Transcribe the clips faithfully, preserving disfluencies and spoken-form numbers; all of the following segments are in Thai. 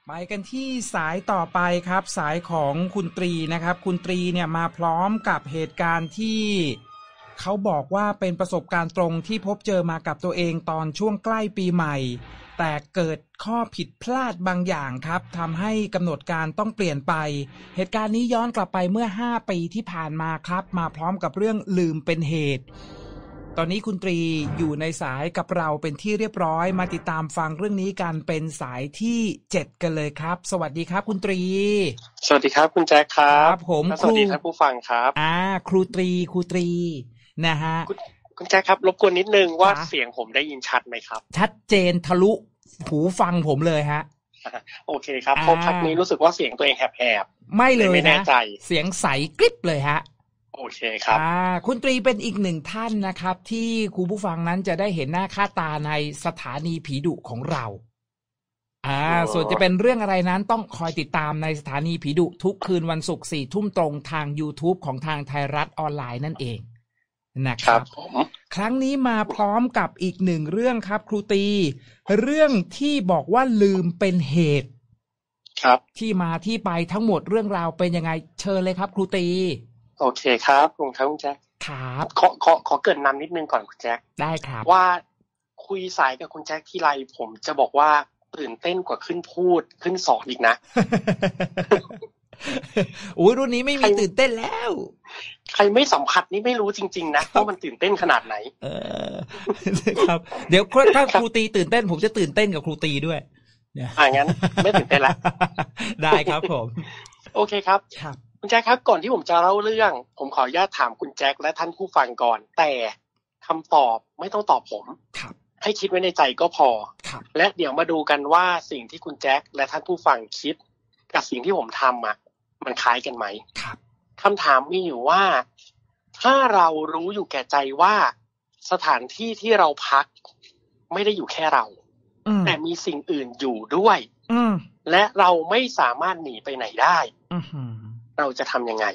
ไปกันที่สายต่อไปครับสายของคุณตรีนะครับคุณตรีเนี่ยมาพร้อมกับเหตุการณ์ที่เขาบอกว่าเป็นประสบการณ์ตรงที่พบเจอมากับตัวเองตอนช่วงใกล้ปีใหม่แต่เกิดข้อผิดพลาดบางอย่างครับทำให้กำหนดการต้องเปลี่ยนไปเหตุการณ์นี้ย้อนกลับไปเมื่อห้าปีที่ผ่านมาครับมาพร้อมกับเรื่องลืมเป็นเหตุตอนนี้คุณตรีอยู่ในสายกับเราเป็นที่เรียบร้อยมาติดตามฟังเรื่องนี้กันเป็นสายที่เจ็ดกันเลยครับสวัสดีครับคุณตรีสวัสดีครับคุณแจ็คครับผมสวัสดีท่านผู้ฟังครับอ่าครูตรีครูตรีนะฮะคุณแจ็คครับรบกวนนิดนึงว่าเสียงผมได้ยินชัดไหมครับชัดเจนทะลุหูฟังผมเลยฮะโอเคครับเพราะพักนี้รู้สึกว่าเสียงตัวเองแหบๆไม่เลยนะไม่แน่ใจเสียงใสกริบเลยฮะโอเคครับอ่าคุณตรีเป็นอีกหนึ่งท่านนะครับที่ครูผู้ฟังนั้นจะได้เห็นหน้าค่าตาในสถานีผีดุของเราอ่าส่วนจะเป็นเรื่องอะไรนั้นต้องคอยติดตามในสถานีผีดุทุกคืนวันศุกร์สี่ทุ่มตรงทาง YouTube ของทางไทยรัฐออนไลน์นั่นเองนะครับครั้งนี้มาพร้อมกับอีกหนึ่งเรื่องครับครูตีเรื่องที่บอกว่าลืมเป็นเหตุครับที่มาที่ไปทั้งหมดเรื่องราวเป็นยังไงเชิญเลยครับครูตีโอเคครับคุณครับคุณแจ็คครับขอขอขอเกริ่นนำนิดนึงก่อนคุณแจ็คได้ครับว่าคุยสายกับคุณแจ็คที่ไรผมจะบอกว่าตื่นเต้นกว่าขึ้นพูดขึ้นสอนอีกนะโอ้ยรุ่นนี้ไม่มีตื่นเต้นแล้วใครไม่สัมผัสนี่ไม่รู้จริงๆนะว่ามันตื่นเต้นขนาดไหนเออครับเดี๋ยวถ้าครูตีตื่นเต้นผมจะตื่นเต้นกับครูตีด้วยอ่างั้นไม่ตื่นเต้นละได้ครับผมโอเคครับคุณแจ็คครับก่อนที่ผมจะเล่าเรื่องผมขออนุญาตถามคุณแจ็คและท่านผู้ฟังก่อนแต่คำตอบไม่ต้องตอบผมให้คิดไว้ในใจก็พอและเดี๋ยวมาดูกันว่าสิ่งที่คุณแจ็คและท่านผู้ฟังคิดกับสิ่งที่ผมทำอ่ะมันคล้ายกันไหมคำถามมีอยู่ว่าถ้าเรารู้อยู่แก่ใจว่าสถานที่ที่เราพักไม่ได้อยู่แค่เราแต่มีสิ่งอื่นอยู่ด้วยและเราไม่สามารถหนีไปไหนได้เราจะทำยังไง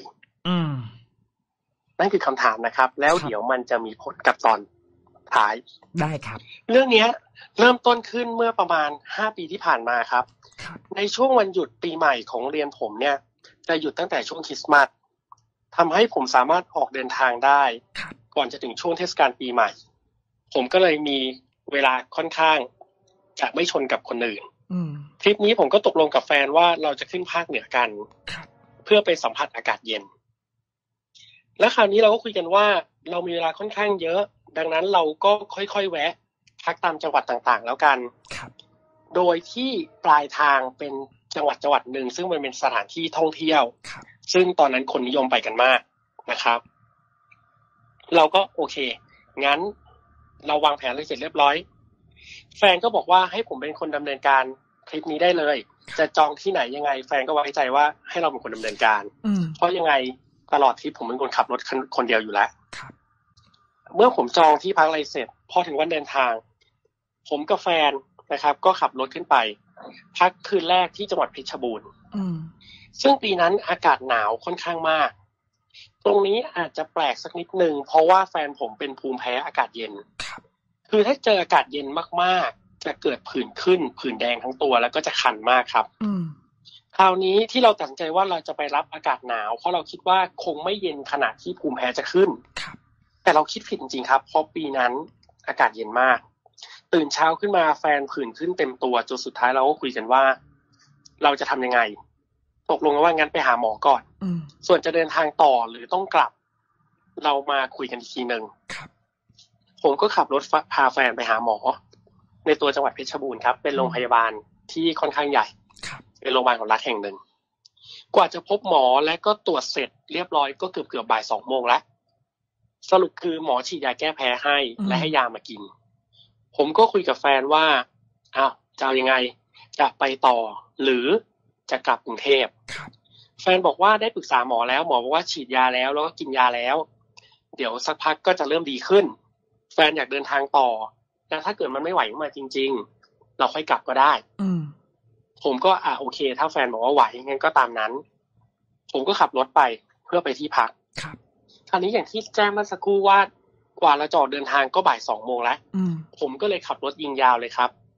นั่นคือคำถามนะครับแล้วเดี๋ยวมันจะมีผลกับตอนท้ายได้ครับเรื่องนี้เริ่มต้นขึ้นเมื่อประมาณห้าปีที่ผ่านมาครับในช่วงวันหยุดปีใหม่ของเรียนผมเนี่ยจะหยุดตั้งแต่ช่วงคริสต์มาสทำให้ผมสามารถออกเดินทางได้ก่อนจะถึงช่วงเทศกาลปีใหม่ผมก็เลยมีเวลาค่อนข้างจะไม่ชนกับคนอื่นทริปนี้ผมก็ตกลงกับแฟนว่าเราจะขึ้นภาคเหนือกันเพื่อไปสัมผัสอากาศเย็นและคราวนี้เราก็คุยกันว่าเรามีเวลาค่อนข้างเยอะดังนั้นเราก็ค่อยๆแวะพักตามจังหวัดต่างๆแล้วกันโดยที่ปลายทางเป็นจังหวัดจังหวัดหนึ่งซึ่งมันเป็นสถานที่ท่องเที่ยวซึ่งตอนนั้นคนนิยมไปกันมากนะครับเราก็โอเคงั้นเราวางแผนอะไรเสร็จเรียบร้อยแฟนก็บอกว่าให้ผมเป็นคนดำเนินการทริปนี้ได้เลยจะจองที่ไหนยังไงแฟนก็ไว้ใจว่าให้เราเป็นคนดำเนินการเพราะยังไงตลอดทริปผมเป็นคนขับรถคนเดียวอยู่แล้วเมื่อผมจองที่พักอะไรเสร็จพอถึงวันเดินทางผมกับแฟนนะครับก็ขับรถขึ้นไปพักคืนแรกที่จังหวัดเพชรบูรณ์ซึ่งปีนั้นอากาศหนาวค่อนข้างมากตรงนี้อาจจะแปลกสักนิดนึงเพราะว่าแฟนผมเป็นภูมิแพ้อากาศเย็นคือถ้าเจออากาศเย็นมากๆจะเกิดผื่นขึ้นผื่นแดงทั้งตัวแล้วก็จะคันมากครับคราวนี้ที่เราตัดสินใจว่าเราจะไปรับอากาศหนาวเพราะเราคิดว่าคงไม่เย็นขนาดที่ภูมิแพ้จะขึ้นแต่เราคิดผิดจริงๆครับเพราะปีนั้นอากาศเย็นมากตื่นเช้าขึ้นมาแฟนผื่นขึ้นเต็มตัวจนสุดท้ายเราก็คุยกันว่าเราจะทำยังไงตกลงกันว่างั้นไปหาหมอก่อนส่วนจะเดินทางต่อหรือต้องกลับเรามาคุยกันอีกทีนึงผมก็ขับรถพาแฟนไปหาหมอในตัวจังหวัดเพชรบูรณ์ครับเป็นโรงพยาบาลที่ค่อนข้างใหญ่เป็นโรงพยาบาลของรัฐแห่งหนึ่งกว่าจะพบหมอและก็ตรวจเสร็จเรียบร้อยก็เกือบเกือบบ่ายสองโมงแล้วสรุปคือหมอฉีดยาแก้แพ้ให้และให้ยามากินผมก็คุยกับแฟนว่าอ้าวจะเอายังไงจะไปต่อหรือจะกลับกรุงเทพแฟนบอกว่าได้ปรึกษาหมอแล้วหมอบอกว่าฉีดยาแล้วแล้วก็กินยาแล้วเดี๋ยวสักพักก็จะเริ่มดีขึ้นแฟนอยากเดินทางต่อแต่ถ้าเกิดมันไม่ไหวมาจริงๆเราค่อยกลับก็ได้ผมก็อ่ะโอเคถ้าแฟนบอกว่าไหวงั้นก็ตามนั้นผมก็ขับรถไปเพื่อไปที่พักคราวนี้อย่างที่แจ้งเมื่อสักครู่ว่ากว่าเราจะออกเดินทางก็บ่ายสองโมงแล้วผมก็เลยขับรถยิงยาวเลยครับ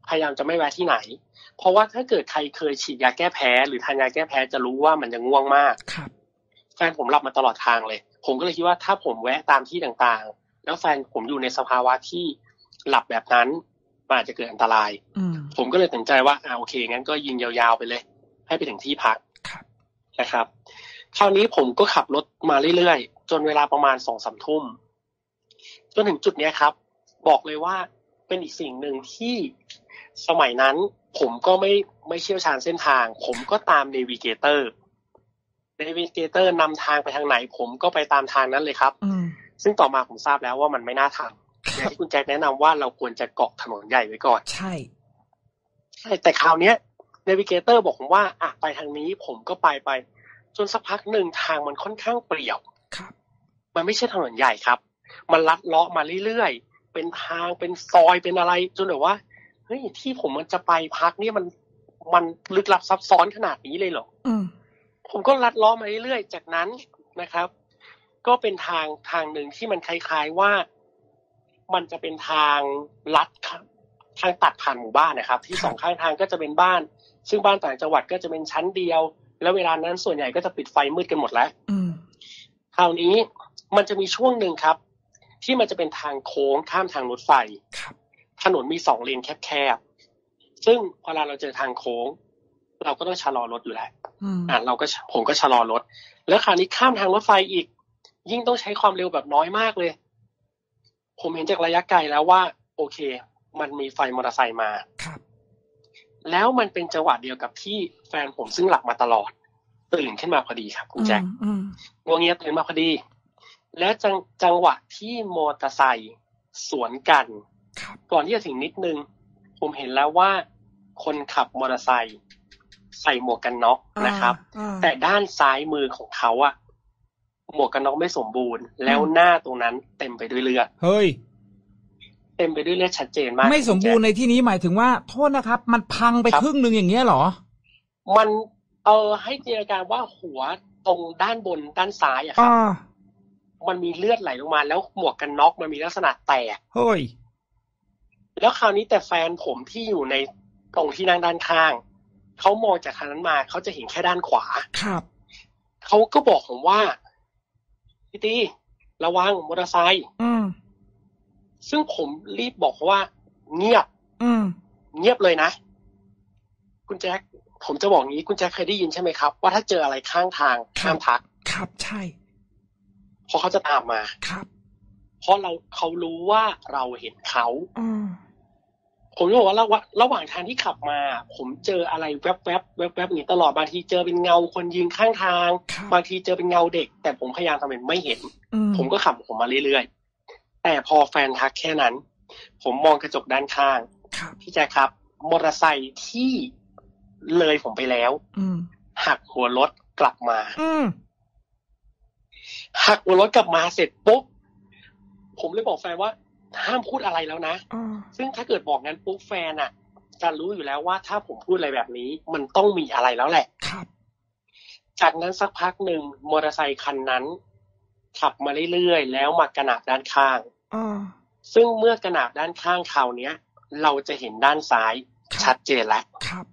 พยายามจะไม่แวะที่ไหนเพราะว่าถ้าเกิดใครเคยฉีดยาแก้แพ้หรือทานยาแก้แพ้จะรู้ว่ามันจะง่วงมากครับแฟนผมหลับมาตลอดทางเลยผมก็เลยคิดว่าถ้าผมแวะตามที่ต่างๆแล้วแฟนผมอยู่ในสภาวะที่หลับแบบนั้นมันอาจจะเกิดอันตรายผมก็เลยตัดสินใจว่าอ่าโอเคงั้นก็ยิงยาวๆไปเลยให้ไปถึงที่พักนะครับคราวนี้ผมก็ขับรถมาเรื่อยๆจนเวลาประมาณ สองถึงสาม ทุ่มจนถึงจุดนี้ครับบอกเลยว่าเป็นอีกสิ่งหนึ่งที่สมัยนั้นผมก็ไม่ไม่เชี่ยวชาญเส้นทางผมก็ตามเนวิเกเตอร์เนวิเกเตอร์นำทางไปทางไหนผมก็ไปตามทางนั้นเลยครับซึ่งต่อมาผมทราบแล้วว่ามันไม่น่าทำอย่างที่คุณแจ็คแนะนำว่าเราควรจะเกาะถนนใหญ่ไว้ก่อนใช่ใช่แต่คราวนี้เนวิเกเตอร์บอกผมว่าอ่ะไปทางนี้ผมก็ไปไปจนสักพักหนึ่งทางมันค่อนข้างเปลี่ยวครับมันไม่ใช่ถนนใหญ่ครับมันลัดเลาะมาเรื่อยๆเป็นทางเป็นซอยเป็นอะไรจนแบบว่าเฮ้ยที่ผมมันจะไปพักเนี่ยมันมันลึกลับซับซ้อนขนาดนี้เลยเหรออืมผมก็ลัดเลาะมาเรื่อยๆจากนั้นนะครับก็เป็นทางทางหนึ่งที่มันคล้ายๆว่ามันจะเป็นทางลัดทางตัดผ่านหมู่บ้านนะครับที่สองข้างทางก็จะเป็นบ้านซึ่งบ้านต่างจังหวัดก็จะเป็นชั้นเดียวแล้วเวลานั้นส่วนใหญ่ก็จะปิดไฟมืดกันหมดแล้วคราวนี้มันจะมีช่วงหนึ่งครับที่มันจะเป็นทางโค้งข้ามทางรถไฟถนนมีสองเลนแคบๆซึ่งเวลาเราเจอทางโค้งเราก็ต้องชะลอรถอยู่แล้วอ่าเราก็ผมก็ชะลอรถแล้วคราวนี้ข้ามทางรถไฟอีกยิ่งต้องใช้ความเร็วแบบน้อยมากเลยผมเห็นจากระยะไกลแล้วว่าโอเคมันมีไฟมอเตอร์ไซค์มาแล้วมันเป็นจังหวะเดียวกับที่แฟนผมซึ่งหลับมาตลอดตื่นขึ้นมาพอดีครับคุณแจ็คงวงเงียตื่นมาพอดีและจังจังหวะที่มอเตอร์ไซค์สวนกันก่อนที่จะถึงนิดนึงผมเห็นแล้วว่าคนขับมอเตอร์ไซค์ใส่หมวกกันน็อกนะครับแต่ด้านซ้ายมือของเขาอะหมวกกันน็อกไม่สมบูรณ์แล้วหน้าตรงนั้นเต็มไปด้วยเลือดเฮ้ยเต็มไปด้วยเลือดชัดเจนมากไม่สมบูรณ์ในที่นี้หมายถึงว่าโทษนะครับมันพังไปครึ่งนึงอย่างเงี้ยเหรอมันเออให้จินตนาการว่าหัวตรงด้านบนด้านซ้ายอะครับมันมีเลือดไหลลงมาแล้วหมวกกันน็อกมันมีลักษณะแตกเฮ้ยแล้วคราวนี้แต่แฟนผมที่อยู่ในตรงที่นั่งด้านข้างเขามองจากทางนั้นมาเขาจะเห็นแค่ด้านขวาครับเขาก็บอกผมว่าพี่ตีระวังมอเตอร์ไซค์ซึ่งผมรีบบอกเขาว่าเงียบเงียบเลยนะคุณแจ็คผมจะบอกงี้คุณแจ็คเคยได้ยินใช่ไหมครับว่าถ้าเจออะไรข้างทางห้ามทักครับใช่เพราะเขาจะตามมาครับเพราะเราเขารู้ว่าเราเห็นเขาผมจะบอกว่าระหว่างระหว่างทางที่ขับมาผมเจออะไรแวบๆแวบๆอย่างนี้ตลอดบางทีเจอเป็นเงาคนยืนข้างทางบางทีเจอเป็นเงาเด็กแต่ผมพยายามทำเป็นไม่เห็นผมก็ขับผมมาเรื่อยๆแต่พอแฟนทักแค่นั้นผมมองกระจกด้านข้างพี่แจ๊คครับมอเตอร์ไซค์ที่เลยผมไปแล้วหักหัวรถกลับมาหักหัวรถกลับมาเสร็จปุ๊บผมเลยบอกแฟนว่าห้ามพูดอะไรแล้วนะซึ่งถ้าเกิดบอกงั้นปุ๊บแฟนอ่ะจะรู้อยู่แล้วว่าถ้าผมพูดอะไรแบบนี้มันต้องมีอะไรแล้วแหละจากนั้นสักพักหนึ่งมอเตอร์ไซค์คันนั้นขับมาเรื่อยๆแล้วมากระหน่ำด้านข้างซึ่งเมื่อกระหน่ำด้านข้างคราวนี้เราจะเห็นด้านซ้ายชัดเจนแล้ว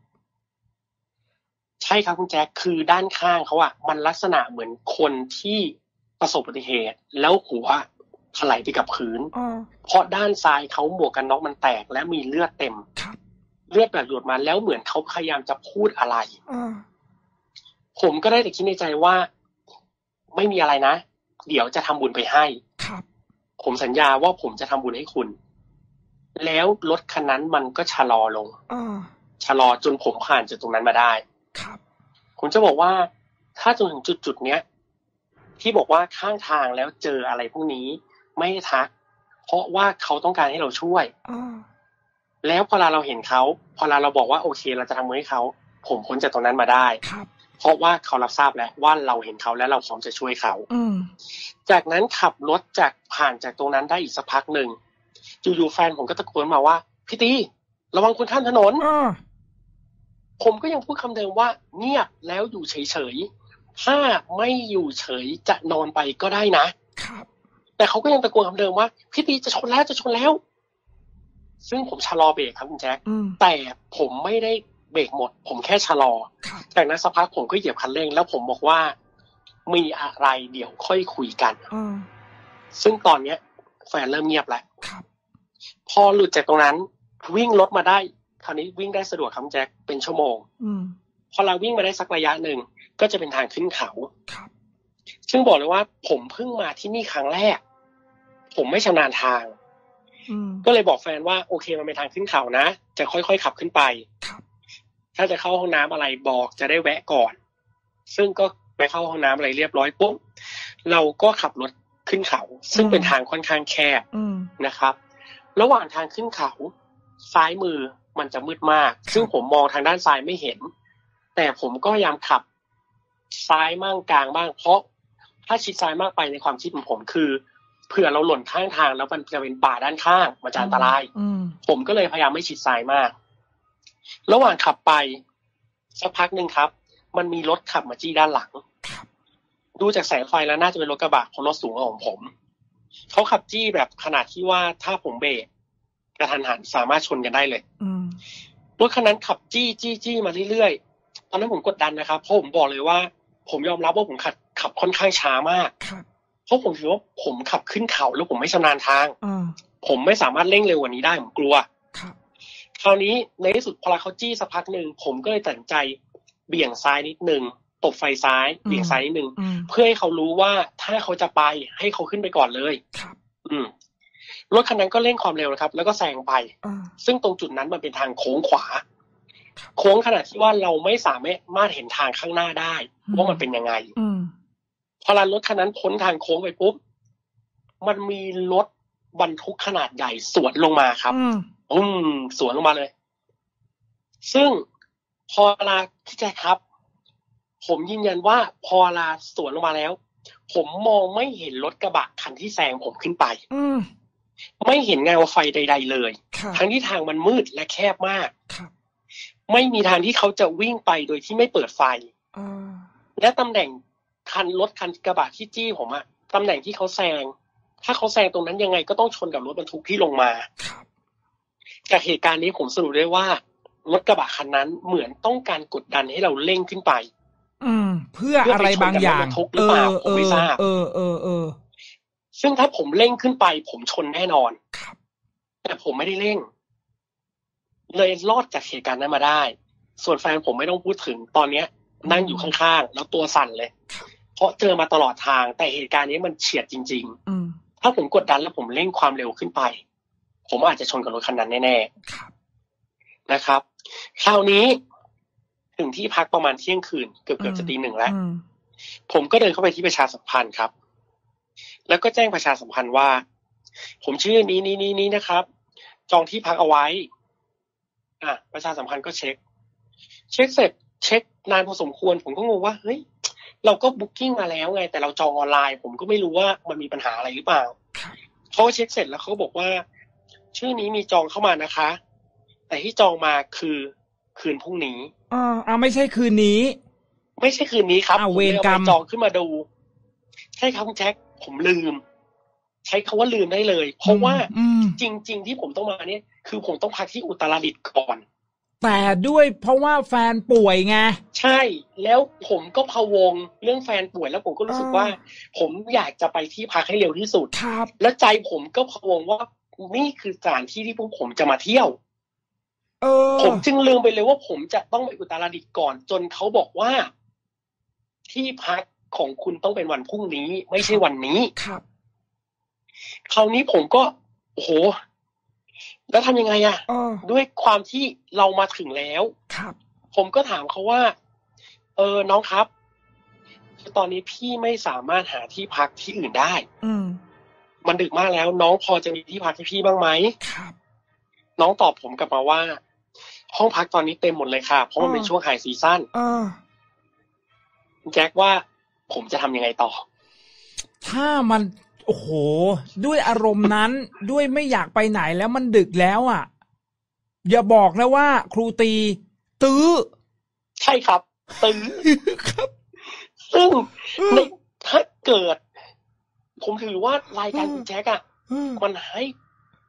ใช่ครับคุณแจ็คคือด้านข้างเขาอ่ะมันลักษณะเหมือนคนที่ประสบอุบัติเหตุแล้วหัวถลายไปกับพื้นเพราะด้านซ้ายเขาหมวกกันน็อกมันแตกและมีเลือดเต็มเลือดแบบหยดมาแล้วเหมือนเขาพยายามจะพูดอะไรผมก็ได้แต่คิดในใจว่าไม่มีอะไรนะเดี๋ยวจะทำบุญไปให้ผมสัญญาว่าผมจะทำบุญให้คุณแล้วรถคันนั้นมันก็ชะลอลงชะลอจนผมผ่านจากตรงนั้นมาได้ผมจะบอกว่าถ้าจนถึงจุดจุดเนี้ยที่บอกว่าข้างทางแล้วเจออะไรพวกนี้ไม่ทักเพราะว่าเขาต้องการให้เราช่วยแล้วพอเราเห็นเขาพอเราบอกว่าโอเคเราจะทำมือให้เขาผมพ้นจากตรงนั้นมาได้เพราะว่าเขารับทราบแล้วว่าเราเห็นเขาและเราพร้อมจะช่วยเขาจากนั้นขับรถจากผ่านจากตรงนั้นได้อีกสักพักหนึ่งอยู่ๆแฟนผมก็ตะโกนมาว่าพี่ตีระวังคุณข้ามถนนผมก็ยังพูดคำเดิมว่าเงียบแล้วอยู่เฉยๆถ้าไม่อยู่เฉยจะนอนไปก็ได้นะแต่เขาก็ยังตะโกนคำเดิมว่าพี่ตีจะชนแล้วจะชนแล้วซึ่งผมชะลอเบรกครับคุณแจ็คแต่ผมไม่ได้เบรกหมดผมแค่ชะลอจากนั้นสักพักผมก็เหยียบคันเร่งแล้วผมบอกว่ามีอะไรเดี๋ยวค่อยคุยกันซึ่งตอนเนี้ยแฟนเริ่มเงียบแล้วพอหลุดจากตรงนั้นวิ่งรถมาได้คราวนี้วิ่งได้สะดวกครับแจ็คเป็นชั่วโมงพอเราวิ่งมาได้สักระยะหนึ่งก็จะเป็นทางขึ้นเขาซึ่งบอกเลยว่าผมเพิ่งมาที่นี่ครั้งแรกผมไม่ชำนาญทางก็เลยบอกแฟนว่าโอเคมันเป็นทางขึ้นเขานะจะค่อยๆขับขึ้นไปถ้าจะเข้าห้องน้ำอะไรบอกจะได้แวะก่อนซึ่งก็ไปเข้าห้องน้ำอะไรเรียบร้อยปุ๊บเราก็ขับรถขึ้นเขาซึ่งเป็นทางค่อนข้างแคบนะครับระหว่างทางขึ้นเขาซ้ายมือมันจะมืดมากซึ่งผมมองทางด้านซ้ายไม่เห็นแต่ผมก็พยายามขับซ้ายมั่งกลางบ้างเพราะถ้าชิดซ้ายมากไปในความคิดของผมคือเผื่อเราหล่นข้างทางแล้วมันจะเป็นป่าด้านข้างมันจะอันตรายผมก็เลยพยายามไม่ชิดซ้ายมากระหว่างขับไปสักพักหนึ่งครับมันมีรถขับมาจี้ด้านหลังดูจากแสงไฟแล้วน่าจะเป็นรถกระบะของรถสูงของผมเขาขับจี้แบบขนาดที่ว่าถ้าผมเบรกกระทันหันสามารถชนกันได้เลยรถคันนั้นขับจี้จี้จี้มาเรื่อยๆตอนนั้นผมกดดันนะครับเพราะผมบอกเลยว่าผมยอมรับว่าผมขับขับค่อนข้างช้ามากเพราะผมถือว่าผมขับขึ้นเขาแล้วผมไม่ชำนาญทางผมไม่สามารถเร่งเร็วกว่านี้ได้ผมกลัวคราวนี้ในที่สุดพอเขาจี้สักพักหนึ่งผมก็เลยตัดสินใจเบี่ยงซ้ายนิดนึงตบไฟซ้ายเบี่ยงซ้ายนิดนึงเพื่อให้เขารู้ว่าถ้าเขาจะไปให้เขาขึ้นไปก่อนเลยอืมรถคันนั้นก็เร่งความเร็วนะครับแล้วก็แซงไปซึ่งตรงจุดนั้นมันเป็นทางโค้งขวาโค้งขนาดที่ว่าเราไม่สามารถเห็นทางข้างหน้าได้ว่ามันเป็นยังไงพอรถคันนั้นพ้นทางโค้งไปปุ๊บมันมีรถบรรทุกขนาดใหญ่สวนลงมาครับอืมสวนลงมาเลยซึ่งพอเวลาที่แจ๊คครับผมยืนยันว่าพอเวลาสวนลงมาแล้วผมมองไม่เห็นรถกระบะคันที่แซงผมขึ้นไปไม่เห็นเงาไฟใดๆเลยทั้งที่ทางมันมืดและแคบมากไม่มีทางที่เขาจะวิ่งไปโดยที่ไม่เปิดไฟและตำแหน่งคันรถคันกระบะที่จี้ผมอะตำแหน่งที่เขาแซงถ้าเขาแซงตรงนั้นยังไงก็ต้องชนกับรถบรรทุกที่ลงมาจากเหตุการณ์นี้ผมสรุปได้ว่ารถกระบะคันนั้นเหมือนต้องการกดดันให้เราเร่งขึ้นไปอืมเพื่ออะไรบางอย่างหรือเปล่าผมไม่ทราบเออเออเออซึ่งถ้าผมเร่งขึ้นไปผมชนแน่นอนแต่ผมไม่ได้เร่งเลยรอดจากเหตุการณ์นั้นมาได้ส่วนแฟนผมไม่ต้องพูดถึงตอนเนี้ยนั่งอยู่ข้างๆแล้วตัวสั่นเลยเพราะเจอมาตลอดทางแต่เหตุการณ์นี้มันเฉียดจริงๆถ้าผมกดดันแล้วผมเร่งความเร็วขึ้นไปผมอาจจะชนกับรถคันนั้นแน่ๆนะครับคราวนี้ถึงที่พักประมาณเที่ยงคืนเกือบเกือบจะตีหนึ่งแล้วผมก็เดินเข้าไปที่ประชาสัมพันธ์ครับแล้วก็แจ้งประชาสัมพันธ์ว่าผมชื่อนี้นี้นี้นี้นะครับจองที่พักเอาไว้อ่ะประชาสัมพันธ์ก็เช็คเช็คเสร็จเช็คนานพอสมควรผมก็งงว่าเฮ้ยเราก็บุ๊กกิ้งมาแล้วไงแต่เราจองออนไลน์ผมก็ไม่รู้ว่ามันมีปัญหาอะไรหรือเปล่าเขาเช็คเสร็จแล้วเขาบอกว่าชื่อนี้มีจองเข้ามานะคะแต่ที่จองมาคือคืนพรุ่งนี้อ่าอ่าไม่ใช่คืนนี้ไม่ใช่คืนนี้ครับผมเลยเอาไปจองขึ้นมาดูใช่ครับคุณแจ็คผมลืมใช้คำว่าลืมได้เลยเพราะว่าจริงๆที่ผมต้องมาเนี่ยคือผมต้องพักที่อุตรดิตถ์ก่อนแต่ด้วยเพราะว่าแฟนป่วยไงใช่แล้วผมก็พะวงเรื่องแฟนป่วยแล้วผมก็รู้สึกว่าผมอยากจะไปที่พักให้เร็วที่สุดแล้วใจผมก็พะวงว่านี่คือสถานที่ที่พวกผมจะมาเที่ยวผมจึงลืมไปเลยว่าผมจะต้องไปอุตรดิตถ์ก่อนจนเขาบอกว่าที่พักของคุณต้องเป็นวันพรุ่งนี้ไม่ใช่วันนี้ครับคราวนี้ผมก็โอ้โหแล้วทำยังไงอ่ะด้วยความที่เรามาถึงแล้วครับผมก็ถามเขาว่าเออน้องครับตอนนี้พี่ไม่สามารถหาที่พักที่อื่นได้อืมมันดึกมากแล้วน้องพอจะมีที่พักให้พี่บ้างไหมครับน้องตอบผมกลับมาว่าห้องพักตอนนี้เต็มหมดเลยค่ะเพราะมันเป็นช่วงไฮซีซั่นแจ็คว่าผมจะทำยังไงต่อถ้ามันโอ้โหด้วยอารมณ์นั้นด้วยไม่อยากไปไหนแล้วมันดึกแล้วอ่ะอย่าบอกนะว่าครูตีตื้อใช่ครับตื้อครับซึ่งในถ้าเกิดผมถือว่ารายการคุณแจ็คอ่ะมันให้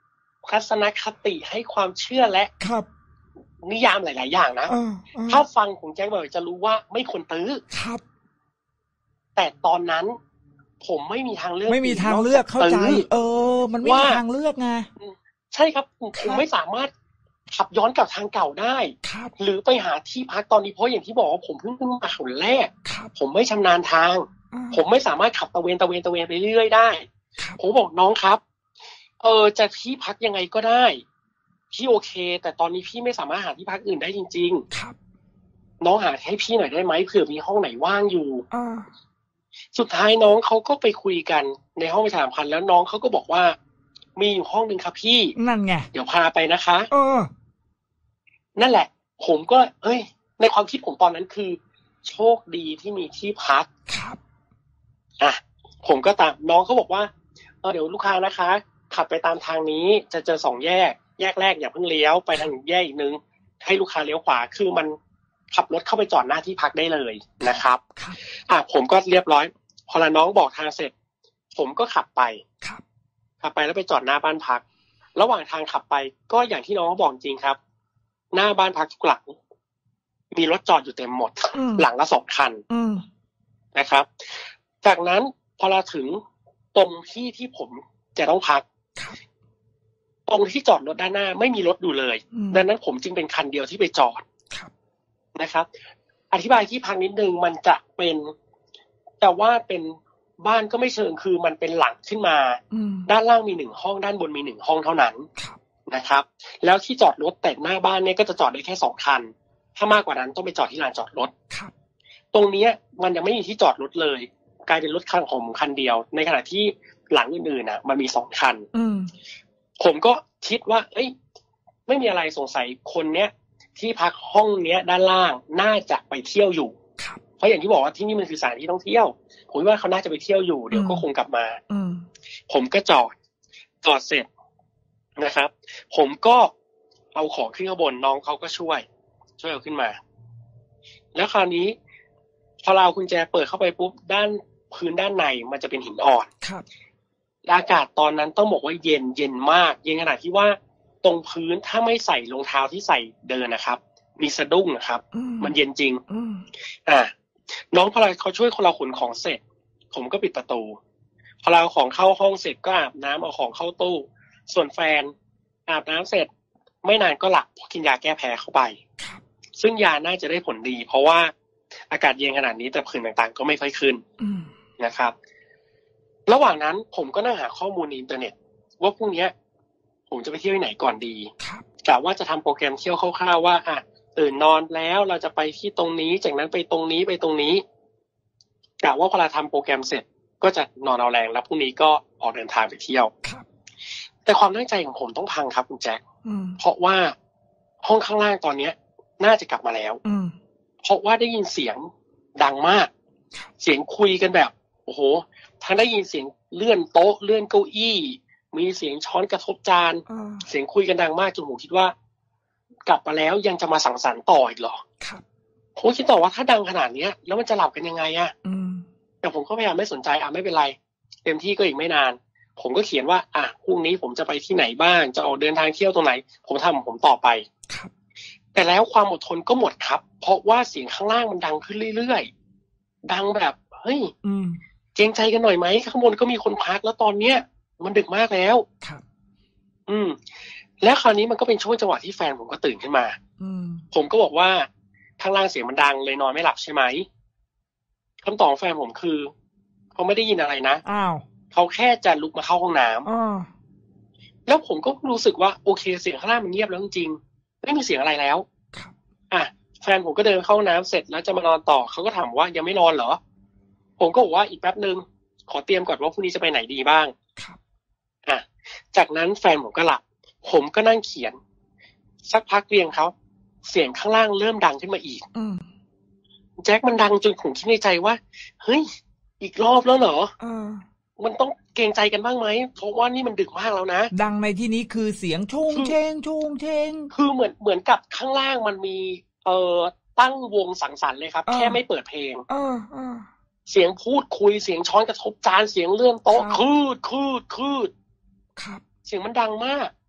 ทัศนคติให้ความเชื่อและครับนิยามหลายๆอย่างนะถ้าฟังของแจ็คบ่อยจะรู้ว่าไม่ควรตื้อครับแต่ตอนนั้นผมไม่มีทางเลือกไม่มีทางเลือกเข้าใจเออมันไม่มีทางเลือกไงใช่ครับผมไม่สามารถขับย้อนกลับทางเก่าได้หรือไปหาที่พักตอนนี้เพราะอย่างที่บอกว่าผมเพิ่งขึ้นมาคนแรกผมไม่ชำนาญทางผมไม่สามารถขับตะเวนตะเวนตะเวนไปเรื่อยๆได้ผมบอกน้องครับเออจะที่พักยังไงก็ได้พี่โอเคแต่ตอนนี้พี่ไม่สามารถหาที่พักอื่นได้จริงๆครับน้องหาให้พี่หน่อยได้ไหมเผื่อมีห้องไหนว่างอยู่สุดท้ายน้องเขาก็ไปคุยกันในห้องประชาสัมพันธ์แล้วน้องเขาก็บอกว่ามีอยู่ห้องนึงครับพี่นั่นไงเดี๋ยวพาไปนะคะเออนั่นแหละผมก็เอ้ยในความคิดผมตอนนั้นคือโชคดีที่มีที่พักครับอ่ะผมก็ตามน้องเขาบอกว่าเออเดี๋ยวลูกค้านะคะขับไปตามทางนี้จะเจอสองแยกแยกแรกอย่าเพิ่งเลี้ยวไปทางแยกอีกนึงให้ลูกค้าเลี้ยวขวาคือมันขับรถเข้าไปจอดหน้าที่พักได้เลยนะครับอ่ะผมก็เรียบร้อยพอละน้องบอกทางเสร็จผมก็ขับไปขับไปแล้วไปจอดหน้าบ้านพักระหว่างทางขับไปก็อย่างที่น้องบอกจริงครับหน้าบ้านพักทุกหลังมีรถจอดอยู่เต็มหมดหลังละสองคันนะครับจากนั้นพอเราถึงตรงที่ที่ผมจะต้องพักตรงที่จอดรถด้านหน้าไม่มีรถอยู่เลยดังนั้นผมจึงเป็นคันเดียวที่ไปจอดนะครับอธิบายที่พักนิดนึงมันจะเป็นแต่ว่าเป็นบ้านก็ไม่เชิงคือมันเป็นหลังขึ้นมาด้านล่างมีหนึ่งห้องด้านบนมีหนึ่งห้องเท่านั้นนะครับแล้วที่จอดรถแต่หน้าบ้านเนี่ยก็จะจอดได้แค่สองคันถ้ามากกว่านั้นต้องไปจอดที่ลานจอดรถตรงนี้มันยังไม่มีที่จอดรถเลยกลายเป็นรถคันของคันเดียวในขณะที่หลังอื่นๆน่ะมันมีสองคันผมก็คิดว่าเอ้ยไม่มีอะไรสงสัยคนเนี้ยที่พักห้องเนี้ยด้านล่างน่าจะไปเที่ยวอยู่เพราะอย่างที่บอกว่าที่นี่มันคือสถานที่ท่องเที่ยวผมว่าเขาน่าจะไปเที่ยวอยู่เดี๋ยวก็คงกลับมาผมก็จอดจอดเสร็จนะครับผมก็เอาของขึ้นข้างบนน้องเขาก็ช่วยช่วยเอาขึ้นมาแล้วคราวนี้พอเรากุญแจเปิดเข้าไปปุ๊บด้านพื้นด้านในมันจะเป็นหินอ่อนครับอากาศตอนนั้นต้องบอกว่าเย็นเย็นมากเย็นขนาดที่ว่าตรงพื้นถ้าไม่ใส่รองเท้าที่ใส่เดินนะครับมีสะดุ้งนะครับมันเย็นจริงอ่าน้องพอเราเขาช่วยคนเราขนของเสร็จผมก็ปิดประตูพอเราของเข้าห้องเสร็จก็อาบน้ำเอาของเข้าตู้ส่วนแฟนอาบน้ำเสร็จไม่นานก็หลับเพราะกินยาแก้แพ้เข้าไปซึ่งยาน่าจะได้ผลดีเพราะว่าอากาศเย็นขนาดนี้แต่ผื่นต่างๆก็ไม่ค่อยขึ้นนะครับระหว่างนั้นผมก็นั่งหาข้อมูลในอินเทอร์เน็ตว่าพรุ่งนี้ผมจะไปเที่ยวที่ไหนก่อนดีกะว่าจะทำโปรแกรมเที่ยวคร่าวๆว่าอ่ะตื่นนอนแล้วเราจะไปที่ตรงนี้จากนั้นไปตรงนี้ไปตรงนี้กะว่าพอเราทำโปรแกรมเสร็จก็จะนอนเอาแรงแล้วพรุ่งนี้ก็ออกเดินทางไปเที่ยวแต่ความตั้งใจของผมต้องพังครับคุณแจ็คเพราะว่าห้องข้างล่างตอนนี้น่าจะกลับมาแล้วเพราะว่าได้ยินเสียงดังมากเสียงคุยกันแบบโอ้โหทั้งได้ยินเสียงเลื่อนโต๊ะเลื่อนเก้าอี้มีเสียงช้อนกระทบจานเสียงคุยกันดังมากจนผมคิดว่ากลับมาแล้วยังจะมาสังสรรค์ต่ออีกเหรอผมคิดต่อว่าถ้าดังขนาดนี้แล้วมันจะหลับกันยังไงอะแต่ผมก็พยายามไม่สนใจอ่ะไม่เป็นไรเต็มที่ก็อีกไม่นานผมก็เขียนว่าอ่ะพรุ่งนี้ผมจะไปที่ไหนบ้างจะออกเดินทางเที่ยวตรงไหนผมทำของผมต่อไปแต่แล้วความอดทนก็หมดครับเพราะว่าเสียงข้างล่างมันดังขึ้นเรื่อยๆดังแบบเฮ้ยเกรงใจกันหน่อยไหมข้างบนก็มีคนพักแล้วตอนเนี้ยมันดึกมากแล้วอืมแล้วคราวนี้มันก็เป็นช่วงจังหวะที่แฟนผมก็ตื่นขึ้นมาผมก็บอกว่าข้างล่างเสียงมันดังเลยนอนไม่หลับใช่ไหมคำตอบของแฟนผมคือเขาไม่ได้ยินอะไรนะอ้าวเขาแค่จะลุกมาเข้าห้องน้ำแล้วผมก็รู้สึกว่าโอเคเสียงข้างล่างมันเงียบแล้วจริงๆไม่มีเสียงอะไรแล้วอ่ะแฟนผมก็เดินเข้าห้องน้ำเสร็จแล้วจะมานอนต่อเขาก็ถามว่ายังไม่นอนเหรอผมก็บอกว่าอีกแป๊บนึงขอเตรียมก่อนว่าพรุ่งนี้จะไปไหนดีบ้างอ่ะจากนั้นแฟนผมก็หลับผมก็นั่งเขียนสักพักเรียงเขาเสียงข้างล่างเริ่มดังขึ้นมาอีกแจ็คมันดังจนผมคิดในใจว่าเฮ้ยอีกรอบแล้วเหรอมันต้องเกรงใจกันบ้างไหมเพราะว่านี่มันดึกมากแล้วนะดังในที่นี้คือเสียงชงเชงชงเชงคือเหมือนเหมือนกับข้างล่างมันมีเอ่อตั้งวงสังสรรค์เลยครับแค่ไม่เปิดเพลงเสียงพูดคุยเสียงช้อนกระทบจานเสียงเลื่อนโต๊ะคืดคืดคืดครับเสียงมันดังมาก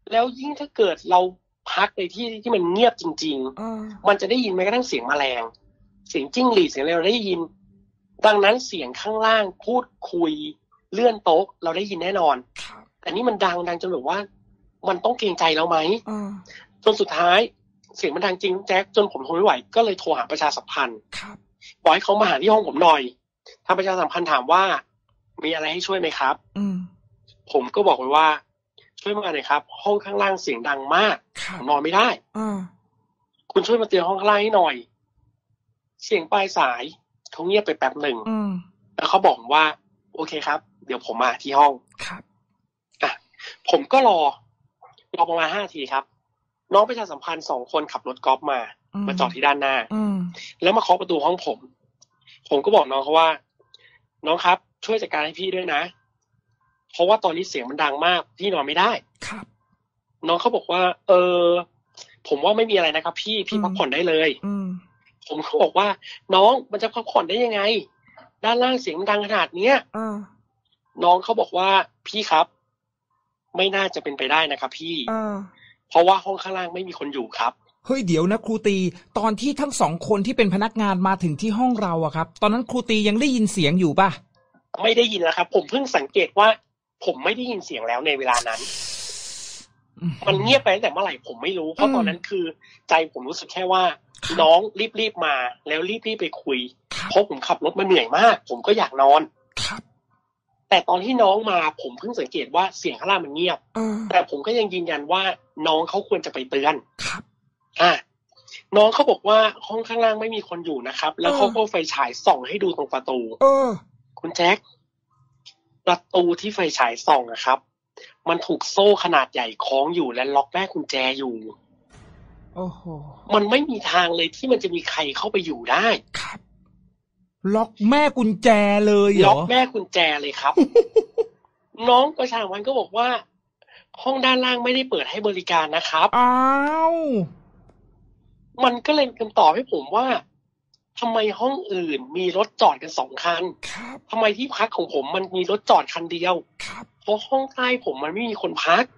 แล้วยิ่งถ้าเกิดเราพักในที่ที่มันเงียบจริงๆมันจะได้ยินแม้กระทั่งเสียงแมลงเสียงจิ้งหรีดเสียงอะไรเราได้ยินดังนั้นเสียงข้างล่างพูดคุยเลื่อนโต๊ะเราได้ยินแน่นอนแต่นี่มันดังดังจนแบบว่ามันต้องเกรงใจเราไหมจนสุดท้ายเสียงมันดังจริงแจ็คจนผมทนไม่ไหวก็เลยโทรหาประชาสัมพันธ์บอกให้เขามาหาที่ห้องผมหน่อยทางประชาสัมพันธ์ถามว่ามีอะไรให้ช่วยไหมครับผมก็บอกไปว่าช่วยมาหน่อยครับห้องข้างล่างเสียงดังมากผมนอนไม่ได้คุณช่วยมาเตือนห้องข้างล่างให้หน่อยเสียงปลายสายเขาเงียบไปแป๊บหนึ่งแล้วเขาบอกว่าโอเคครับเดี๋ยวผมมาที่ห้องครับอ่ะผมก็รอรอประมาณห้านาทีครับน้องประชาสัมพันธ์สองคนขับรถกอล์ฟมามาจอดที่ด้านหน้าแล้วมาเคาะประตูห้องผมผมก็บอกน้องเขาว่าน้องครับช่วยจัดการให้พี่ด้วยนะเพราะว่าตอนนี้เสียงมันดังมากพี่นอนไม่ได้ครับน้องเขาบอกว่าเออผมว่าไม่มีอะไรนะครับพี่พี่พักผ่อนได้เลยผมก็บอกว่าน้องมันจะพักผ่อนได้ยังไงด้านล่างเสียงดังขนาดเนี้ยน้องเขาบอกว่าพี่ครับไม่น่าจะเป็นไปได้นะครับพี่เพราะว่าห้องข้างล่างไม่มีคนอยู่ครับเฮ้ยเดี๋ยวนะครูตีตอนที่ทั้งสองคนที่เป็นพนักงานมาถึงที่ห้องเราอะครับตอนนั้นครูตียังได้ยินเสียงอยู่ป่ะไม่ได้ยินแล้วครับผมเพิ่งสังเกตว่าผมไม่ได้ยินเสียงแล้วในเวลานั้นมันเงียบไปตั้งแต่เมื่อไหร่ผมไม่รู้เพราะตอนนั้นคือใจผมรู้สึกแค่ว่าน้องรีบๆมาแล้วรีบๆไปคุยเพราะผมขับรถมาเหนื่อยมากผมก็อยากนอนแต่ตอนที่น้องมาผมเพิ่งสังเกตว่าเสียงข้างล่างมันเงียบแต่ผมก็ยังยืนยันว่าน้องเขาควรจะไปเตือนอ่ะน้องเขาบอกว่าห้องข้างล่างไม่มีคนอยู่นะครับแล้วเขาก็ไฟฉายส่องให้ดูตรงประตูคุณแจ็คประตูที่ไฟฉายส่องอะครับมันถูกโซ่ขนาดใหญ่คล้องอยู่และล็อกแม่กุญแจอยู่โอ้โหมันไม่มีทางเลยที่มันจะมีใครเข้าไปอยู่ได้ครับล็อกแม่กุญแจเลยเหรอล็อกแม่กุญแจเลยครับ น้องประชาสัมพันธ์ก็บอกว่าห้องด้านล่างไม่ได้เปิดให้บริการนะครับอ้าวมันก็เลยเป็นคำตอบให้ผมว่าทำไมห้องอื่นมีรถจอดกันสองคันทำไมที่พักของผมมันมีรถจอดคันเดียวเพราะห้องใต้ผมมันไม่มีคนพัก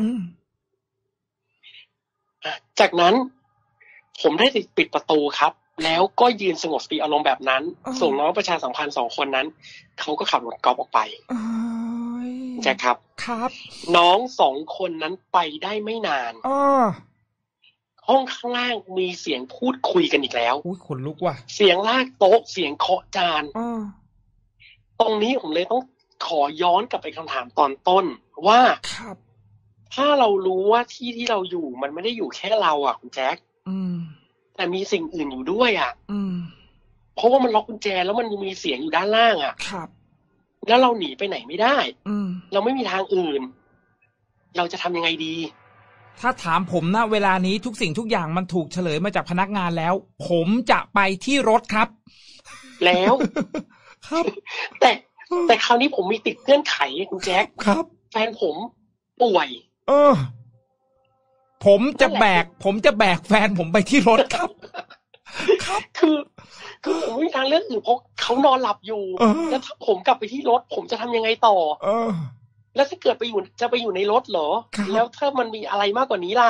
จากนั้นผมได้ปิดประตูครับแล้วก็ยืนสงบสติอารมณ์แบบนั้นส่งน้องประชาสัมพันธ์สองคนนั้นเขาก็ขับรถกอล์ฟออกไปใช่ครับครับน้องสองคนนั้นไปได้ไม่นานห้องข้างล่างมีเสียงพูดคุยกันอีกแล้วอุ้ยขนลุกว่ะเสียงลากโต๊ะเสียงเคาะจานตรงนี้ผมเลยต้องขอย้อนกลับไปคำถามตอนต้นว่าครับถ้าเรารู้ว่าที่ที่เราอยู่มันไม่ได้อยู่แค่เราอ่ะคุณแจ็คแต่มีสิ่งอื่นอยู่ด้วยอ่ะเพราะว่ามันล็อกกุญแจแล้วมันมีเสียงอยู่ด้านล่างอ่ะครับแล้วเราหนีไปไหนไม่ได้เราไม่มีทางอื่นเราจะทำยังไงดีถ้าถามผมนะเวลานี้ทุกสิ่งทุกอย่างมันถูกเฉลยมาจากพนักงานแล้วผมจะไปที่รถครับแล้วครับแต่แต่คราวนี้ผมมีติดเงื่อนไขคุณแจ็คครับแฟนผมป่วยเออผมจะแบกผมจะแบกแฟนผมไปที่รถครับครับคือคือผมไม่มีทางเลือกอื่นเพราะเขานอนหลับอยู่แล้วถ้าผมกลับไปที่รถผมจะทำยังไงต่อเออแล้วถ้าเกิดไปอยู่จะไปอยู่ในรถเหรอแล้วถ้ามันมีอะไรมากกว่านี้ล่ะ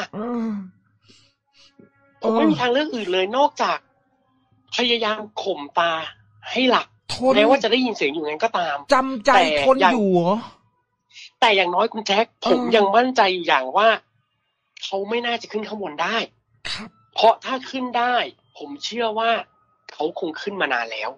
ผมไม่มีทางเลือกอื่นเลยนอกจากพยายามข่มตาให้หลับแม้ว่าจะได้ยินเสียงอยู่งั้นก็ตามจำใจทนอยู่เหรอแต่อย่างน้อยคุณแจ็คผมยังมั่นใจอยู่อย่างว่าเขาไม่น่าจะขึ้นข้างบนได้เพราะถ้าขึ้นได้ผมเชื่อว่าเขาคงขึ้นมานานแล้ว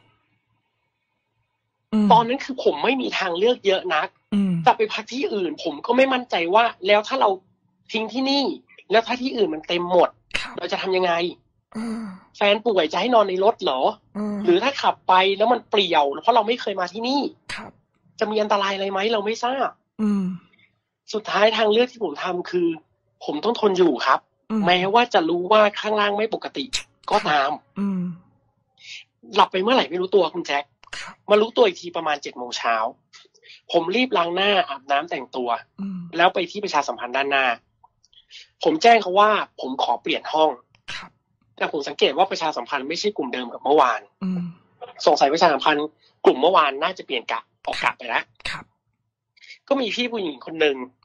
ตอนนั้นคือผมไม่มีทางเลือกเยอะนักจะไปพักที่อื่นผมก็ไม่มั่นใจว่าแล้วถ้าเราทิ้งที่นี่แล้วถ้าที่อื่นมันเต็มหมดเราจะทำยังไงแฟนป่วยจะให้นอนในรถเหรอหรือถ้าขับไปแล้วมันเปลี่ยวเพราะเราไม่เคยมาที่นี่จะมีอันตรายอะไรไหมเราไม่ทราบสุดท้ายทางเลือกที่ผมทำคือผมต้องทนอยู่ครับแม้ว่าจะรู้ว่าข้างล่างไม่ปกติก็ตามหลับไปเมื่อไหร่ไม่รู้ตัวคุณแจ็คมารู้ตัวอีกทีประมาณเจ็ดโมงเช้าผมรีบล้างหน้าอาบน้ำแต่งตัวแล้วไปที่ประชาสัมพันธ์ด้านหน้าผมแจ้งเขาว่าผมขอเปลี่ยนห้องแต่ผมสังเกตว่าประชาสัมพันธ์ไม่ใช่กลุ่มเดิมกับเมื่อวานสงสัยประชาสัมพันธ์กลุ่มเมื่อวานน่าจะเปลี่ยนกะออกกะไปแล้วก็มีพี่ผู้หญิงคนหนึ่ง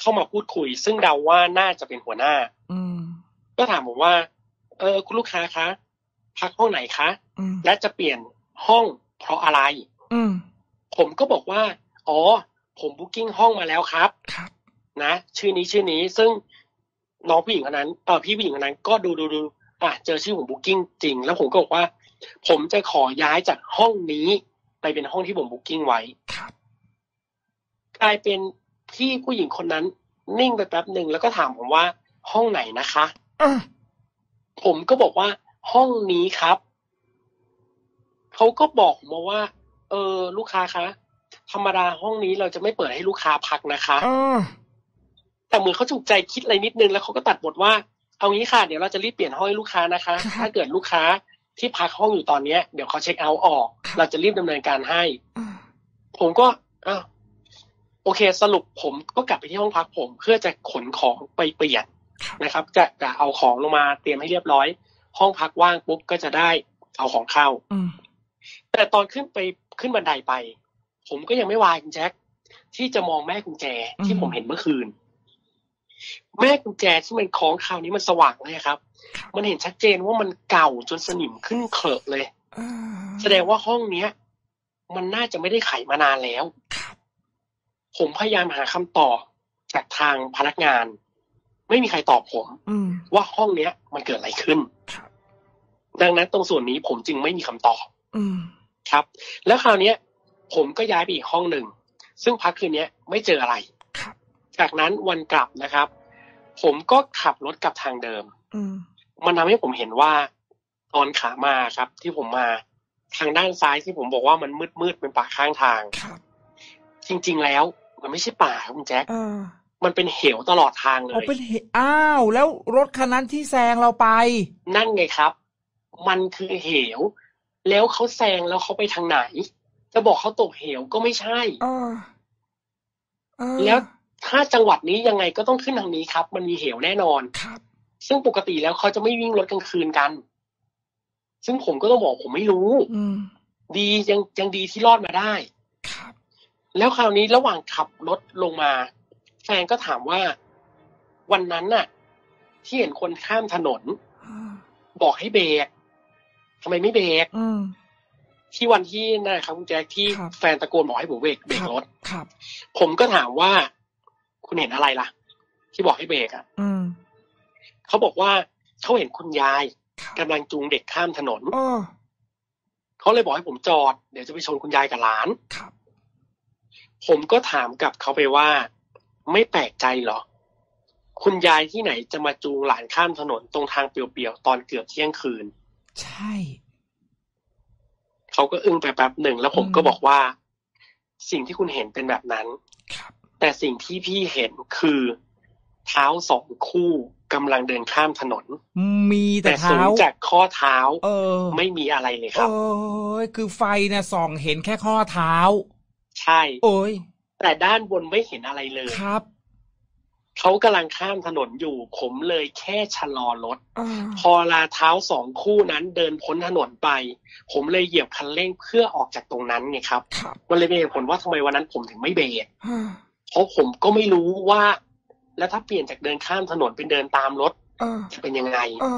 เข้ามาพูดคุยซึ่งเดาว่าน่าจะเป็นหัวหน้าก็ถามผมว่าเออคุณลูกค้าคะพักห้องไหนคะและจะเปลี่ยนห้องเพราะอะไรผมก็บอกว่าอ๋อผมบุ๊กิ้งห้องมาแล้วครับนะชื่อนี้ชื่อนี้ซึ่งน้องผู้หญิงคนนั้นเออพี่ผู้หญิงคนนั้นก็ดูดูดูอ่ะเจอชื่อผมบุ๊กิ้งจริงแล้วผมก็บอกว่าผมจะขอย้ายจากห้องนี้ไปเป็นห้องที่ผมบุ๊กิ้งไว้กลายเป็นพี่ผู้หญิงคนนั้นนิ่งไปแป๊บหนึ่งแล้วก็ถามผมว่าห้องไหนนะคะผมก็บอกว่าห้องนี้ครับเขาก็บอกมาว่าเออลูกค้าคะธรรมดาห้องนี้เราจะไม่เปิดให้ลูกค้าพักนะคะแต่เหมือนเขาจุกใจคิดอะไรนิดนึงแล้วเขาก็ตัดบทว่าเอางี้ค่ะเดี๋ยวเราจะรีบเปลี่ยนห้องให้ลูกค้านะคะถ้าเกิดลูกค้าที่พักห้องอยู่ตอนนี้เดี๋ยวเขาเช็คเอาท์ออกเราจะรีบดำเนินการให้ผมก็อ้าวโอเคสรุปผมก็กลับไปที่ห้องพักผมเพื่อจะขนของไปเปลี่ยนนะครับจะจะเอาของลงมาเตรียมให้เรียบร้อยห้องพักว่างปุ๊บก็จะได้เอาของเข้าแต่ตอนขึ้นไปขึ้นบันไดไปผมก็ยังไม่วายคุณแจ็คที่จะมองแม่กุญแจที่ผมเห็นเมื่อคืนแม่กุญแจที่มันคล้องคราวนี้มันสว่างเลยครับมันเห็นชัดเจนว่ามันเก่าจนสนิมขึ้นเคลอะเลยแสดงว่าห้องเนี้ยมันน่าจะไม่ได้ไขมานานแล้วผมพยายามหาคำตอบจากทางพนักงานไม่มีใครตอบผมว่าห้องเนี้ยมันเกิดอะไรขึ้นดังนั้นตรงส่วนนี้ผมจึงไม่มีคำตอบครับแล้วคราวนี้ผมก็ย้ายไปอีกห้องหนึ่งซึ่งพักคืนนี้ไม่เจออะไรจากนั้นวันกลับนะครับผมก็ขับรถกลับทางเดิมมันทำให้ผมเห็นว่าตอนขามาครับที่ผมมาทางด้านซ้ายที่ผมบอกว่ามันมืดๆเป็นป่าข้างทางจริงๆแล้วมันไม่ใช่ป่าครับคุณแจ็คมันเป็นเหวตลอดทางเลยอ๋อเป็นเหวอ้าวแล้วรถคันนั้นที่แซงเราไปนั่นไงครับมันคือเหวแล้วเขาแซงแล้วเขาไปทางไหนจะบอกเขาตกเหวก็ไม่ใช่แล้วถ้าจังหวัดนี้ยังไงก็ต้องขึ้นทางนี้ครับมันมีเหวแน่นอนครับซึ่งปกติแล้วเขาจะไม่วิ่งรถกลางคืนกันซึ่งผมก็ต้องบอกผมไม่รู้ดียังยังดีที่รอดมาได้ครับแล้วคราวนี้ระหว่างขับรถลงมาแฟนก็ถามว่าวันนั้นน่ะที่เห็นคนข้ามถนนบอกให้เบรกทำไมไม่เบรกที่วันที่นะครับคุณแจ็คที่แฟนตะโกนบอกให้ผมเบรกเบรกรถผมก็ถามว่าคุณเห็นอะไรล่ะที่บอกให้เบรกอ่ะเขาบอกว่าเขาเห็นคุณยายกำลังจูงเด็กข้ามถนนเขาเลยบอกให้ผมจอดเดี๋ยวจะไปชนคุณยายกับหลานผมก็ถามกลับเขาไปว่าไม่แปลกใจเหรอคุณยายที่ไหนจะมาจูงหลานข้ามถนนตรงทางเปลี่ยวๆตอนเกือบเที่ยงคืนใช่เขาก็อึ้งไปแป๊บหนึ่งแล้วผมก็บอกว่าสิ่งที่คุณเห็นเป็นแบบนั้นแต่สิ่งที่พี่เห็นคือเท้าสองคู่กำลังเดินข้ามถนนมีแต่เท้าจากข้อเท้าเออไม่มีอะไรเลยครับโอ้ยคือไฟเนี่ยส่องเห็นแค่ข้อเท้าใช่โอ้ยแต่ด้านบนไม่เห็นอะไรเลยครับเขากำลังข้ามถนนอยู่ผมเลยแค่ชะลอรถพอลาเท้าสองคู่นั้นเดินพ้นถนนไปผมเลยเหยียบคันเร่งเพื่อออกจากตรงนั้นไงครับมันเลยเป็นเหตุผลว่าทำไมวันนั้นผมถึงไม่เบรกเพราะผมก็ไม่รู้ว่าแล้วถ้าเปลี่ยนจากเดินข้ามถนนเป็นเดินตามรถจะเป็นยังไง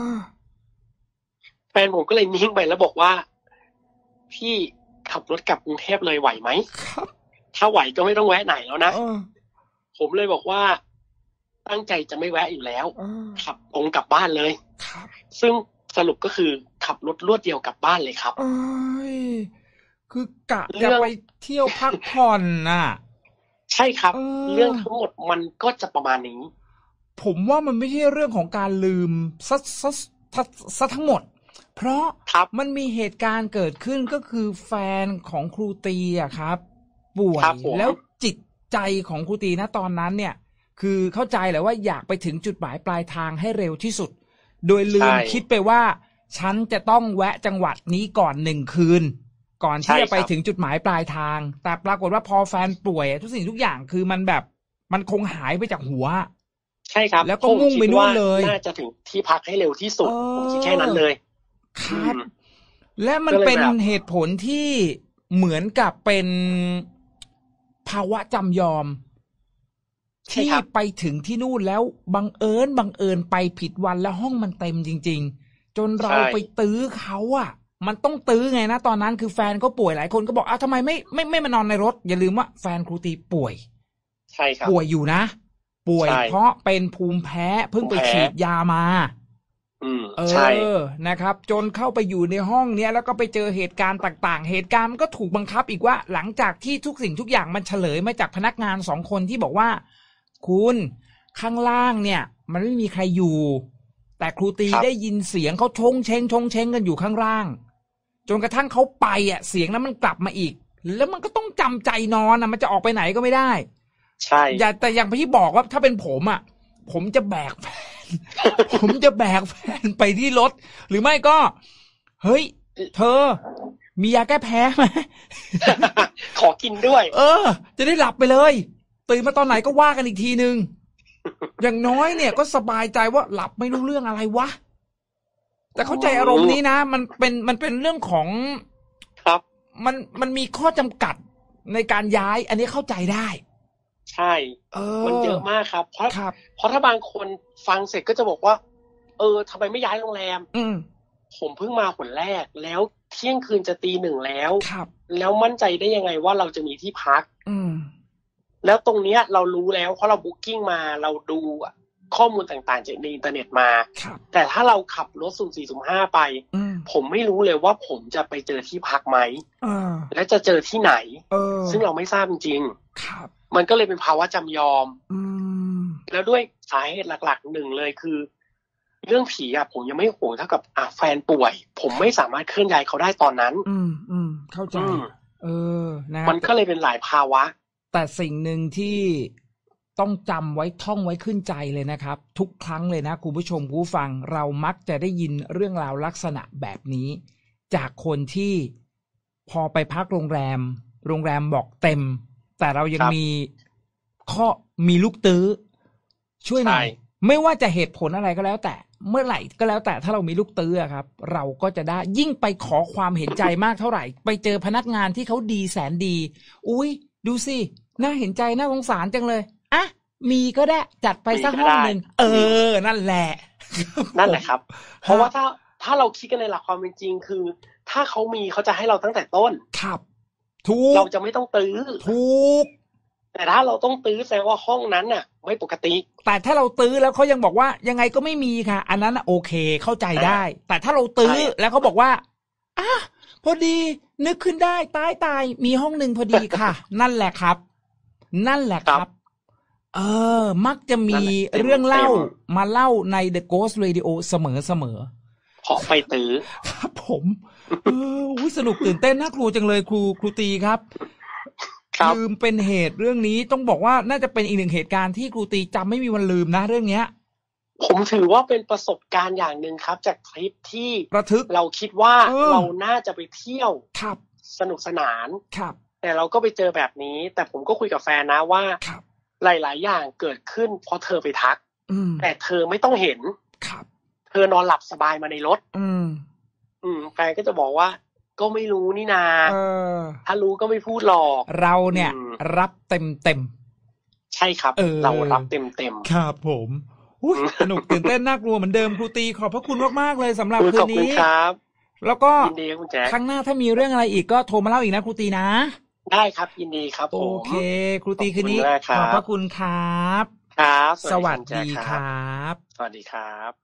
แฟนผมก็เลยนิ่งไปแล้วบอกว่าพี่ขับรถกลับกรุงเทพเลยไหวไหมถ้าไหวก็ไม่ต้องแวะไหนแล้วนะผมเลยบอกว่าตั้งใจจะไม่แวะอยู่แล้วขับตรงกลับบ้านเลยซึ่งสรุปก็คือขับรถรวดเดียวกลับบ้านเลยครับคือกะจะไปเที่ยวพักผ่อนน่ะใช่ครับเรื่องทั้งหมดมันก็จะประมาณนี้ผมว่ามันไม่ใช่เรื่องของการลืมซะซะซะทั้งหมดเพราะมันมีเหตุการณ์เกิดขึ้นก็คือแฟนของครูตีอะครับป่วยแล้วจิตใจของครูตีนะตอนนั้นเนี่ยคือเข้าใจแหละว่าอยากไปถึงจุดหมายปลายทางให้เร็วที่สุดโดยลืมคิดไปว่าฉันจะต้องแวะจังหวัดนี้ก่อนหนึ่งคืนก่อนที่จะไปถึงจุดหมายปลายทางแต่ปรากฏว่าพอแฟนป่วยทุกสิ่งทุกอย่างคือมันแบบมันคงหายไปจากหัวใช่ครับแล้วก็มุ่งไปนู่นเลยน่าจะถึงที่พักให้เร็วที่สุดผมคิดแค่นั้นเลยครับและมันเป็นเหตุผลที่เหมือนกับเป็นภาวะจำยอมที่ไปถึงที่นู่นแล้วบังเอิญบังเอิญไปผิดวันแล้วห้องมันเต็มจริงๆจนเราไปตื้อเขาอ่ะมันต้องตื้อไงนะตอนนั้นคือแฟนก็ป่วยหลายคนก็บอกอ้าวทำไมไม่ไม่ไม่มานอนในรถอย่าลืมว่าแฟนครูตีป่วยใช่ครับป่วยอยู่นะป่วยเพราะเป็นภูมิแพ้เพิ่งไปฉีดยามาเออนะครับจนเข้าไปอยู่ในห้องเนี้ยแล้วก็ไปเจอเหตุการณ์ต่างๆเหตุการณ์มันก็ถูกบังคับอีกว่าหลังจากที่ทุกสิ่งทุกอย่างมันเฉลยมาจากพนักงานสองคนที่บอกว่าคุณข้างล่างเนี่ยมันไม่มีใครอยู่แต่ครูตีได้ยินเสียงเขาชงเชงชงเชงกันอยู่ข้างล่างจนกระทั่งเขาไปอ่ะเสียงนั้นมันกลับมาอีกแล้วมันก็ต้องจำใจนอนอ่ะมันจะออกไปไหนก็ไม่ได้ใช่อย่าแต่อย่างที่บอกว่าถ้าเป็นผมอ่ะผมจะแบกแฟน ผมจะแบกแฟนไปที่รถหรือไม่ก็เฮ้ยเธอมียาแก้แพ้ไหมขอกินด้วยเออจะได้หลับไปเลยตื่นมาตอนไหนก็ว่ากันอีกทีนึง อย่างน้อยเนี่ยก็สบายใจว่าหลับไม่รู้เรื่องอะไรวะแต่เข้าใจอารมณ์นี้นะมันเป็นมันเป็นเรื่องของครับมันมันมีข้อจำกัดในการย้ายอันนี้เข้าใจได้ใช่เออมันเยอะมากครับเพราะเพราะถ้าบางคนฟังเสร็จก็จะบอกว่าเออทำไมไม่ย้ายโรงแรมอืมผมเพิ่งมาหนแรกแล้วเที่ยงคืนจะตีหนึ่งแล้วครับแล้วมั่นใจได้ยังไงว่าเราจะมีที่พักอืมแล้วตรงเนี้ยเรารู้แล้วเพราะเราบุ๊กกิ้งมาเราดูข้อมูลต่างๆจากในอินเทอร์เน็ตมาแต่ถ้าเราขับรถสุ่มสี่สุ่มห้าไปผมไม่รู้เลยว่าผมจะไปเจอที่พักไหมและจะเจอที่ไหนซึ่งเราไม่ทราบจริงๆมันก็เลยเป็นภาวะจำยอมแล้วด้วยสาเหตุหลักๆหนึ่งเลยคือเรื่องผีอ่ะผมยังไม่ห่วงเท่ากับอ่ะแฟนป่วยผมไม่สามารถเคลื่อนย้ายเขาได้ตอนนั้นอืมอืมเข้าใจเออนะมันก็เลยเป็นหลายภาวะแต่สิ่งหนึ่งที่ต้องจำไว้ท่องไว้ขึ้นใจเลยนะครับทุกครั้งเลยนะคุณผู้ชมผู้ฟังเรามักจะได้ยินเรื่องราวลักษณะแบบนี้จากคนที่พอไปพักโรงแรมโรงแรมบอกเต็มแต่เรายังมีข้อมีลูกตื้อช่วยหน่อยไม่ว่าจะเหตุผลอะไรก็แล้วแต่เมื่อไหร่ก็แล้วแต่ถ้าเรามีลูกตื้อครับเราก็จะได้ยิ่งไปขอความเห็นใจมากเท่าไหร่ไปเจอพนักงานที่เขาดีแสนดีอุ้ยดูสิน่าเห็นใจน่าสงสารจังเลยอ่ะมีก็ได้จัดไปสักห้องหนึ่งเออนั่นแหละนั่นแหละครับเพราะว่าถ้าถ้าเราคิดกันในหลักความเป็นจริงคือถ้าเขามีเขาจะให้เราตั้งแต่ต้นครับถูกเราจะไม่ต้องตื้อถูกแต่ถ้าเราต้องตื้อแสดงว่าห้องนั้นน่ะไม่ปกติแต่ถ้าเราตื้อแล้วเขายังบอกว่ายังไงก็ไม่มีค่ะอันนั้นโอเคเข้าใจได้แต่ถ้าเราตื้อแล้วเขาบอกว่าอ่ะพอดีนึกขึ้นได้ตายตายมีห้องหนึ่งพอดีค่ะนั่นแหละครับนั่นแหละครับเออมักจะมีเรื่องเล่ามาเล่าใน The Ghost Radio เสมอเสมอขอไปตื้อครับผมเออสนุกตื่นเต้นน่ากลัวจังเลยครูครูตีครับลืมเป็นเหตุเรื่องนี้ต้องบอกว่าน่าจะเป็นอีกหนึ่งเหตุการณ์ที่ครูตีจำไม่มีวันลืมนะเรื่องเนี้ยผมถือว่าเป็นประสบการณ์อย่างหนึ่งครับจากทริปที่ระทึกเราคิดว่าเราน่าจะไปเที่ยวครับสนุกสนานครับแต่เราก็ไปเจอแบบนี้แต่ผมก็คุยกับแฟนนะว่าหลายๆอย่างเกิดขึ้นเพราะเธอไปทักแต่เธอไม่ต้องเห็นครับเธอนอนหลับสบายมาในรถอืมอืมแฟนก็จะบอกว่าก็ไม่รู้นี่นาเออถ้ารู้ก็ไม่พูดหรอกเราเนี่ยรับเต็มเต็มใช่ครับ เออเรารับเต็มเต็มครับผมสนุกตื่นเต้นน่ากลัวเหมือนเดิมครูตีขอบพระคุณมากๆเลยสำหรับคืนนี้ขอบคุณครับแล้วก็ยินดีคุณแจ๊คครั้งหน้าถ้ามีเรื่องอะไรอีกก็โทรมาเล่าอีกนะครูตีนะได้ครับยินดีครับผมโอเคครูตีคืนนี้ขอบพระคุณครับครับสวัสดีครับสวัสดีครับ